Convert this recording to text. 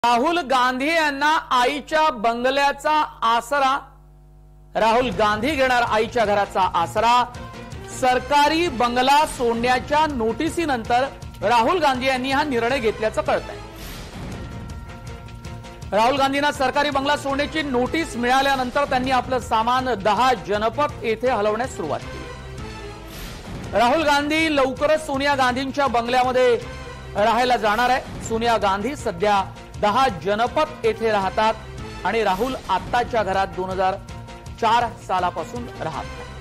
राहुल गांधी यांना आईच्या बंगल्याचा आसरा। राहुल गांधी घेणार आईच्या घराचा आसरा। सरकारी बंगला सोडण्याच्या नोटिसीनंतर राहुल गांधी यांनी हा निर्णय घेतल्याचं कळतंय। राहुल गांधींना सरकारी बंगला सोडण्याची नोटीस मिळाल्यानंतर त्यांनी आपलं सामान 10 जनपथ येथे हलवण्यास सुरुवात केली। राहुल गांधी लवकरच सोनिया गांधींच्या बंगल्यामध्ये राहायला जाणार आहे। सोनिया गांधी सध्या 10 जनपथ येथे राहतात आणि राहुल आत्ताच्या घरात 2004 सालापासून राहतात।